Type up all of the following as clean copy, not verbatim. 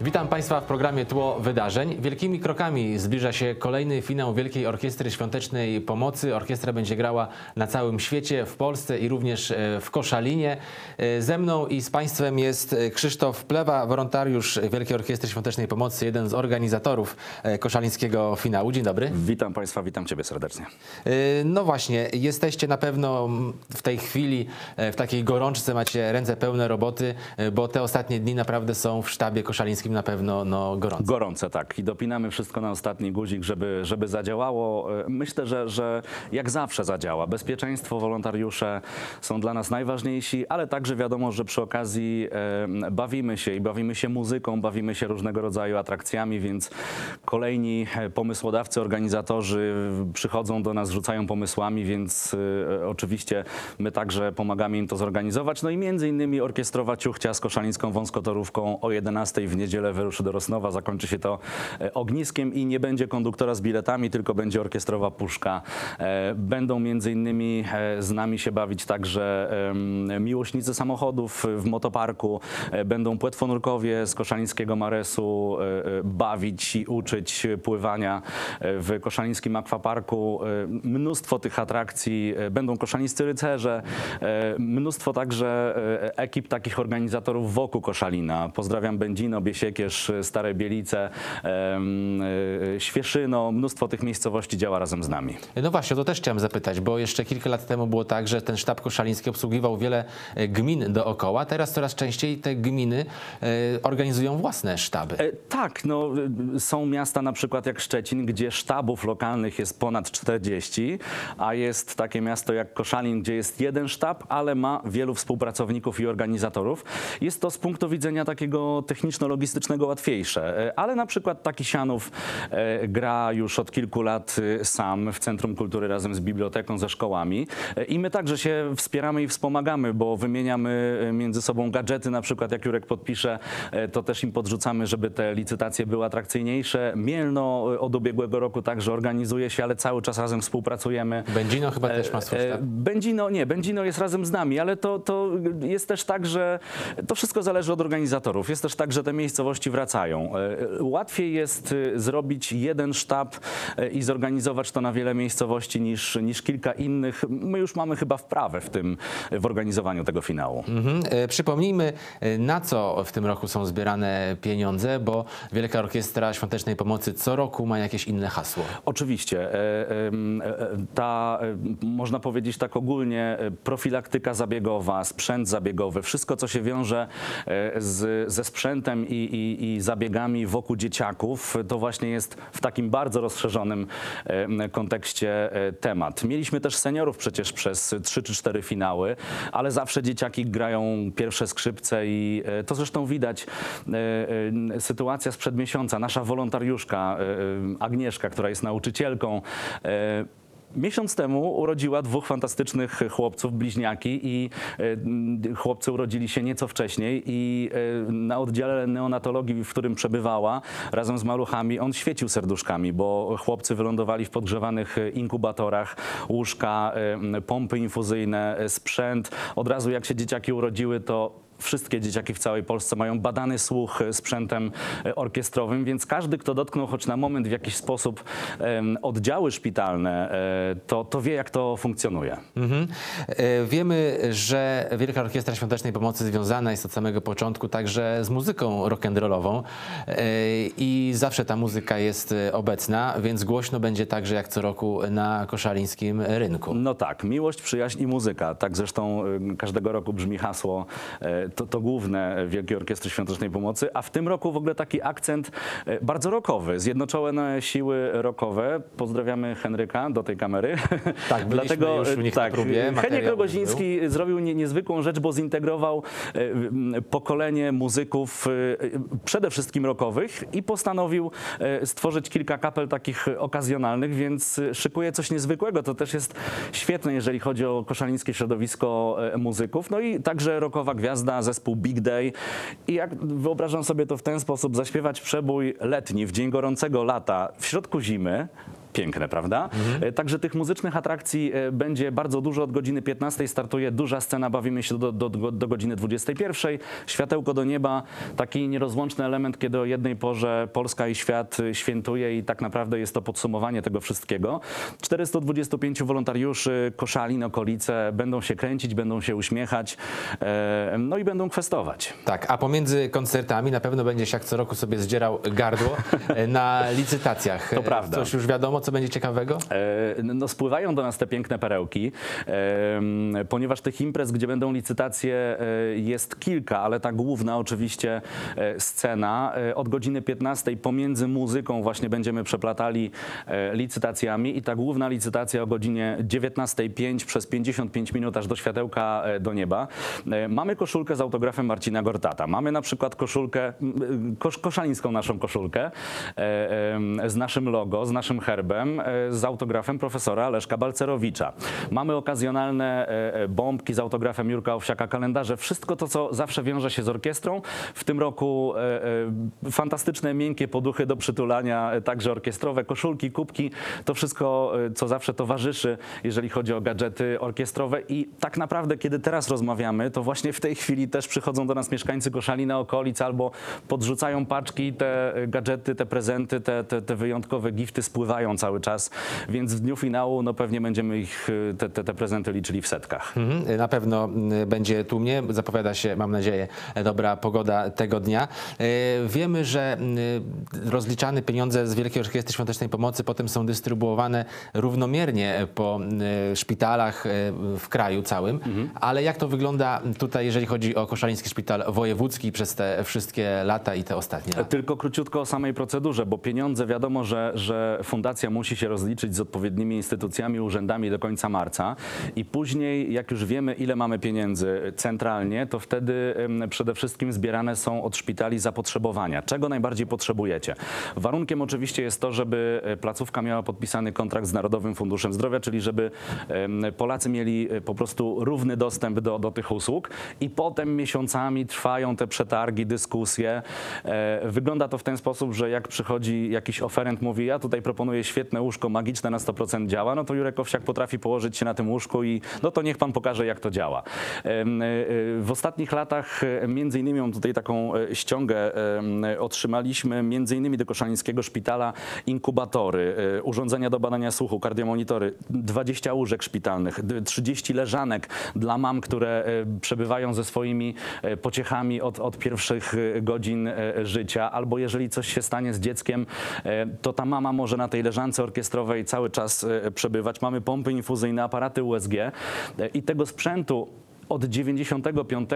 Witam Państwa w programie Tło Wydarzeń. Wielkimi krokami zbliża się kolejny finał Wielkiej Orkiestry Świątecznej Pomocy. Orkiestra będzie grała na całym świecie, w Polsce i również w Koszalinie. Ze mną i z Państwem jest Krzysztof Plewa, wolontariusz Wielkiej Orkiestry Świątecznej Pomocy, jeden z organizatorów koszalińskiego finału. Dzień dobry. Witam Państwa, witam Ciebie serdecznie. No właśnie, jesteście na pewno w tej chwili w takiej gorączce, macie ręce pełne roboty, bo te ostatnie dni naprawdę są w sztabie koszalińskim na pewno gorące. Gorące, tak. I dopinamy wszystko na ostatni guzik, żeby zadziałało. Myślę, że jak zawsze zadziała. Bezpieczeństwo, wolontariusze są dla nas najważniejsi, ale także wiadomo, że przy okazji bawimy się i bawimy się muzyką, bawimy się różnego rodzaju atrakcjami, więc kolejni pomysłodawcy, organizatorzy przychodzą do nas, rzucają pomysłami, więc oczywiście my także pomagamy im to zorganizować. No i między innymi orkiestrowa ciuchcia z koszalińską wąskotorówką o 11 w niedzielę wyruszy do Rosnowa. Zakończy się to ogniskiem i nie będzie konduktora z biletami, tylko będzie orkiestrowa puszka. Będą między innymi z nami się bawić także miłośnicy samochodów w motoparku. Będą płetwonurkowie z koszalińskiego Maresu bawić i uczyć pływania w koszalińskim akwaparku. Mnóstwo tych atrakcji. Będą koszalińscy rycerze. Mnóstwo także ekip takich organizatorów wokół Koszalina. Pozdrawiam Będzino, Biesiekierz, Stare Bielice, Świeszyno. Mnóstwo tych miejscowości działa razem z nami. No właśnie, to też chciałem zapytać, bo jeszcze kilka lat temu było tak, że ten sztab koszaliński obsługiwał wiele gmin dookoła. Teraz coraz częściej te gminy organizują własne sztaby. Tak, no, są miasta na przykład jak Szczecin, gdzie sztabów lokalnych jest ponad 40, a jest takie miasto jak Koszalin, gdzie jest jeden sztab, ale ma wielu współpracowników i organizatorów. Jest to z punktu widzenia takiego techniczno-logistycznego łatwiejsze, ale na przykład taki Sianów gra już od kilku lat sam w Centrum Kultury razem z biblioteką, ze szkołami i my także się wspieramy i wspomagamy, bo wymieniamy między sobą gadżety, na przykład jak Jurek podpisze, to też im podrzucamy, żeby te licytacje były atrakcyjniejsze. Mielno od ubiegłego roku także organizuje się, ale cały czas razem współpracujemy. Będzino chyba też ma swój sztab? Będzino jest razem z nami, ale to jest też tak, że to wszystko zależy od organizatorów. Jest też tak, że te miejscowości wracają. Łatwiej jest zrobić jeden sztab i zorganizować to na wiele miejscowości niż kilka innych. My już mamy chyba wprawę w organizowaniu tego finału. Przypomnijmy, na co w tym roku są zbierane pieniądze, bo Wielka Orkiestra Świątecznej Pomocy co roku ma jakieś inne hasło. Oczywiście. Można powiedzieć tak ogólnie, profilaktyka zabiegowa, sprzęt zabiegowy, wszystko co się wiąże ze sprzętem i zabiegami wokół dzieciaków, to właśnie jest w takim bardzo rozszerzonym kontekście temat. Mieliśmy też seniorów przecież przez 3 czy 4 finały, ale zawsze dzieciaki grają pierwsze skrzypce i to zresztą widać. Sytuacja sprzed miesiąca, nasza wolontariuszka Agnieszka, która jest nauczycielką, miesiąc temu urodziła 2 fantastycznych chłopców, bliźniaki i chłopcy urodzili się nieco wcześniej i na oddziale neonatologii, w którym przebywała razem z maluchami, on świecił serduszkami, bo chłopcy wylądowali w podgrzewanych inkubatorach, łóżka, pompy infuzyjne, sprzęt. Od razu jak się dzieciaki urodziły, to wszystkie dzieciaki w całej Polsce mają badany słuch sprzętem orkiestrowym, więc każdy, kto dotknął choć na moment w jakiś sposób oddziały szpitalne, to wie, jak to funkcjonuje. Wiemy, że Wielka Orkiestra Świątecznej Pomocy związana jest od samego początku także z muzyką rock'n'rollową i zawsze ta muzyka jest obecna, więc głośno będzie także jak co roku na koszalińskim rynku. No tak, miłość, przyjaźń i muzyka. Tak zresztą każdego roku brzmi hasło to główne Wielkiej Orkiestry Świątecznej Pomocy, a w tym roku w ogóle taki akcent bardzo rockowy, zjednoczone siły rockowe. Pozdrawiamy Henryka do tej kamery. Tak, dlatego już u nich na próbie. Heniek Rogoziński zrobił niezwykłą rzecz, bo zintegrował pokolenie muzyków przede wszystkim rockowych i postanowił stworzyć kilka kapel takich okazjonalnych, więc szykuje coś niezwykłego. To też jest świetne, jeżeli chodzi o koszalińskie środowisko muzyków. No i także rockowa gwiazda, zespół Big Day. I jak wyobrażam sobie to w ten sposób, zaśpiewać przebój letni w dzień gorącego lata w środku zimy, Piękne, prawda? Także tych muzycznych atrakcji będzie bardzo dużo. Od godziny 15 startuje duża scena, bawimy się do godziny 21. Światełko do nieba, taki nierozłączny element, kiedy o jednej porze Polska i świat świętuje i tak naprawdę jest to podsumowanie tego wszystkiego. 425 wolontariuszy, Koszalin, okolice będą się kręcić, będą się uśmiechać, no i będą kwestować. Tak, a pomiędzy koncertami na pewno będziesz jak co roku sobie zdzierał gardło na licytacjach. To prawda. Coś już wiadomo, co będzie ciekawego? No spływają do nas te piękne perełki, ponieważ tych imprez, gdzie będą licytacje, jest kilka, ale ta główna oczywiście scena. Od godziny 15 pomiędzy muzyką właśnie będziemy przeplatali licytacjami i ta główna licytacja o godzinie 19:05 przez 55 minut aż do światełka do nieba. Mamy koszulkę z autografem Marcina Gortata. Mamy na przykład koszulkę, koszalińską naszą koszulkę z naszym logo, z naszym herbem, z autografem profesora Leszka Balcerowicza. Mamy okazjonalne bombki z autografem Jurka Owsiaka, kalendarze. Wszystko to, co zawsze wiąże się z orkiestrą. W tym roku fantastyczne, miękkie poduchy do przytulania, także orkiestrowe, koszulki, kubki. To wszystko, co zawsze towarzyszy, jeżeli chodzi o gadżety orkiestrowe. I tak naprawdę, kiedy teraz rozmawiamy, to właśnie w tej chwili też przychodzą do nas mieszkańcy Koszalina, okolic, albo podrzucają paczki, te gadżety, te prezenty, te wyjątkowe gifty spływają cały czas, więc w dniu finału no pewnie będziemy ich, te prezenty liczyli w setkach. Na pewno będzie tłumnie, zapowiada się, mam nadzieję, dobra pogoda tego dnia. Wiemy, że rozliczane pieniądze z Wielkiej Orkiestry Świątecznej Pomocy potem są dystrybuowane równomiernie po szpitalach w kraju całym, ale jak to wygląda tutaj, jeżeli chodzi o Koszaliński Szpital Wojewódzki przez te wszystkie lata i te ostatnie lata? Tylko króciutko o samej procedurze, bo pieniądze wiadomo, że fundacja musi się rozliczyć z odpowiednimi instytucjami, urzędami do końca marca i później, jak już wiemy, ile mamy pieniędzy centralnie, to wtedy przede wszystkim zbierane są od szpitali zapotrzebowania. Czego najbardziej potrzebujecie? Warunkiem oczywiście jest to, żeby placówka miała podpisany kontrakt z Narodowym Funduszem Zdrowia, czyli żeby Polacy mieli po prostu równy dostęp do tych usług i potem miesiącami trwają te przetargi, dyskusje. Wygląda to w ten sposób, że jak przychodzi jakiś oferent, mówi: ja tutaj proponuję świetne łóżko magiczne, na 100% działa, no to Jurek Owsiak potrafi położyć się na tym łóżku i no to niech pan pokaże, jak to działa. W ostatnich latach między innymi, mam tutaj taką ściągę, otrzymaliśmy między innymi do Koszalińskiego Szpitala inkubatory, urządzenia do badania słuchu, kardiomonitory, 20 łóżek szpitalnych, 30 leżanek dla mam, które przebywają ze swoimi pociechami od pierwszych godzin życia, albo jeżeli coś się stanie z dzieckiem, to ta mama może na tej leżance orkiestrowej cały czas przebywać. Mamy pompy infuzyjne, aparaty USG i tego sprzętu od 95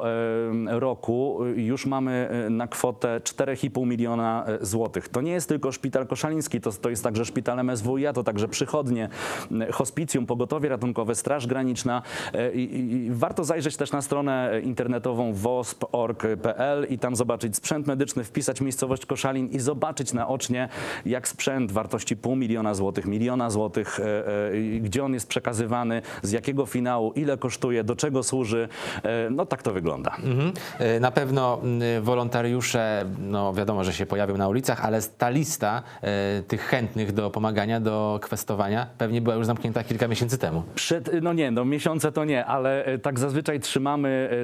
roku już mamy na kwotę 4,5 miliona złotych. To nie jest tylko szpital koszaliński, to jest także szpital MSWiA, to także przychodnie, hospicjum, pogotowie ratunkowe, Straż Graniczna. I warto zajrzeć też na stronę internetową wosp.org.pl i tam zobaczyć sprzęt medyczny, wpisać miejscowość Koszalin i zobaczyć naocznie, jak sprzęt wartości 0,5 miliona złotych, miliona złotych, gdzie on jest przekazywany, z jakiego finału, ile kosztuje, do czego służy. No tak to wygląda. Na pewno wolontariusze, no wiadomo, że się pojawią na ulicach, ale ta lista tych chętnych do pomagania, do kwestowania pewnie była już zamknięta kilka miesięcy temu. No miesiące to nie, ale tak zazwyczaj trzymamy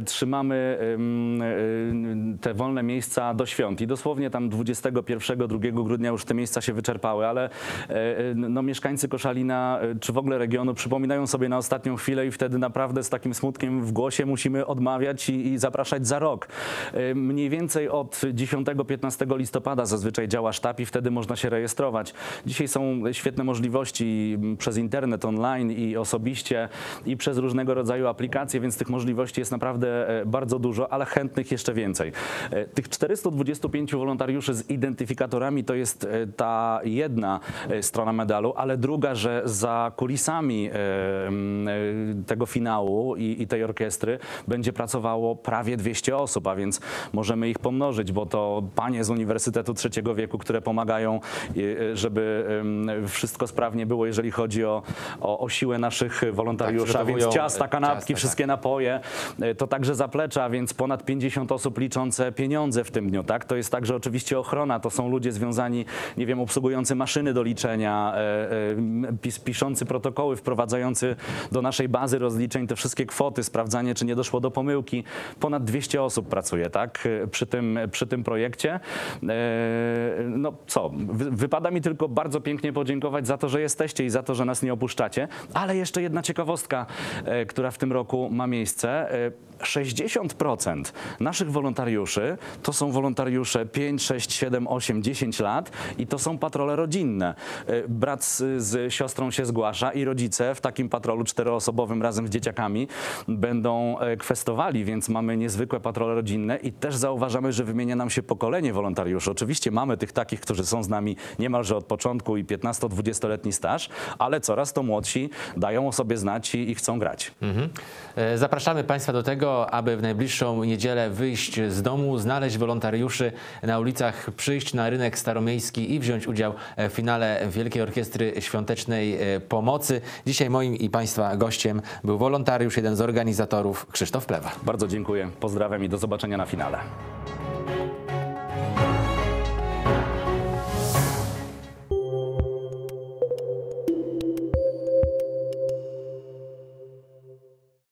te wolne miejsca do świąt i dosłownie tam 21-2 grudnia już te miejsca się wyczerpały, ale no mieszkańcy Koszalina czy w ogóle regionu przypominają sobie na ostatnią chwilę i wtedy naprawdę z takim smutkiem w głosie musimy odmawiać i zapraszać za rok. Mniej więcej od 10-15 listopada zazwyczaj działa sztab i wtedy można się rejestrować. Dzisiaj są świetne możliwości przez internet, online i osobiście i przez różnego rodzaju aplikacje, więc tych możliwości jest naprawdę bardzo dużo, ale chętnych jeszcze więcej. Tych 425 wolontariuszy z identyfikatorami to jest ta jedna strona medalu, ale druga, że za kulisami tego finału i tej orkiestry będzie pracowało prawie 200 osób, a więc możemy ich pomnożyć, bo to panie z Uniwersytetu Trzeciego Wieku, które pomagają, żeby wszystko sprawnie było, jeżeli chodzi o siłę naszych wolontariuszy, a więc ciasta, kanapki, wszystkie napoje, to także zaplecza, więc ponad 50 osób liczące pieniądze w tym dniu, tak? To jest także oczywiście ochrona, to są ludzie związani, nie wiem, obsługujący maszyny do liczenia, piszący protokoły, wprowadzający do naszej bazy rozliczeń te wszystkie kwoty, sprawdzanie, czy nie doszło do pomyłki. Ponad 200 osób pracuje, tak? Przy tym projekcie. No co, wypada mi tylko bardzo pięknie podziękować za to, że jesteście i za to, że nas nie opuszczacie, ale jeszcze jedna ciekawostka, która w tym roku ma miejsce. 60% naszych wolontariuszy to są wolontariusze 5, 6, 7, 8, 10 lat i to są patrole rodzinne. Brat z siostrą się zgłasza i rodzice w takim patrolu 4-osobowym razem z dzieciakami będą kwestowali, więc mamy niezwykłe patrole rodzinne i też zauważamy, że wymienia nam się pokolenie wolontariuszy. Oczywiście mamy tych takich, którzy są z nami niemalże od początku i 15-20-letni staż, ale coraz to młodsi dają o sobie znać i chcą grać. Zapraszamy Państwa do tego, aby w najbliższą niedzielę wyjść z domu, znaleźć wolontariuszy na ulicach, przyjść na rynek staromiejski i wziąć udział w finale Wielkiej Orkiestry Świątecznej Pomocy. Dzisiaj moim i Państwa gościem był wolontariusz, jeden z organizatorów, Krzysztof Plewa. Bardzo dziękuję, pozdrawiam i do zobaczenia na finale.